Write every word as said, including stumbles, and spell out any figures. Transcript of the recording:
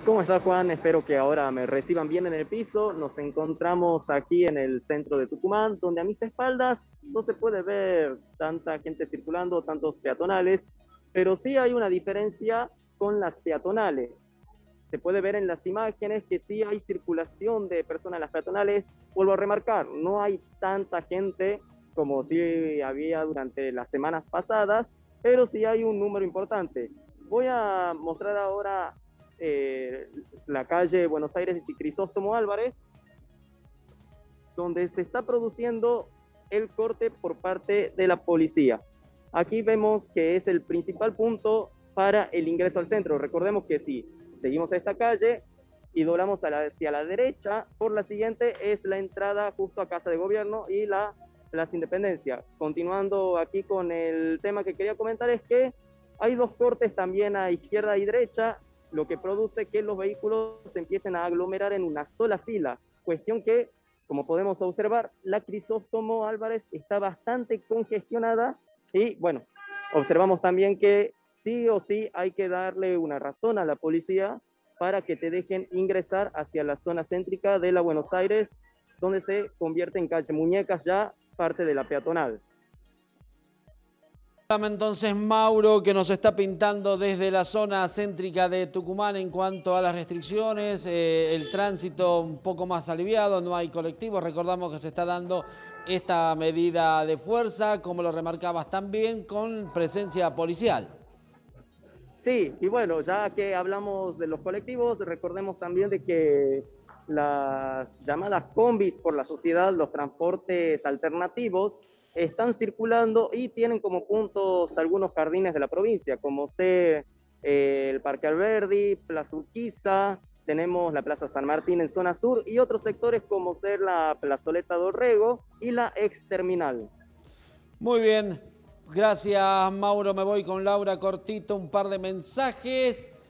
¿Cómo está Juan? Espero que ahora me reciban bien en el piso. Nos encontramos aquí en el centro de Tucumán, donde a mis espaldas no se puede ver tanta gente circulando, tantos peatonales, pero sí hay una diferencia con las peatonales. Se puede ver en las imágenes que sí hay circulación de personas en las peatonales. Vuelvo a remarcar, no hay tanta gente como sí había durante las semanas pasadas, pero sí hay un número importante. Voy a mostrar ahora eh, la calle Buenos Aires y Crisóstomo Álvarez, donde se está produciendo el corte por parte de la policía. Aquí vemos que es el principal punto para el ingreso al centro. Recordemos que si seguimos esta calle y doblamos a la, hacia la derecha, por la siguiente es la entrada justo a Casa de Gobierno y la Plaza Independencia. Continuando aquí con el tema que quería comentar es que hay dos cortes también a izquierda y derecha, lo que produce que los vehículos se empiecen a aglomerar en una sola fila, cuestión que, como podemos observar, la Crisóstomo Álvarez está bastante congestionada y, bueno, observamos también que sí o sí hay que darle una razón a la policía para que te dejen ingresar hacia la zona céntrica de la Buenos Aires, donde se convierte en calle Muñecas ya parte de la peatonal. Entonces, Mauro, que nos está pintando desde la zona céntrica de Tucumán en cuanto a las restricciones, eh, el tránsito un poco más aliviado, no hay colectivos. Recordamos que se está dando esta medida de fuerza, como lo remarcabas también, con presencia policial. Sí, y bueno, ya que hablamos de los colectivos, recordemos también de que las llamadas combis por la sociedad, los transportes alternativos, están circulando y tienen como puntos algunos jardines de la provincia, como ser eh, el Parque Alberdi, Plaza Urquiza, tenemos la Plaza San Martín en zona sur y otros sectores como ser la Plazoleta Dorrego y la ex terminal. Muy bien, gracias Mauro, me voy con Laura cortito, un par de mensajes.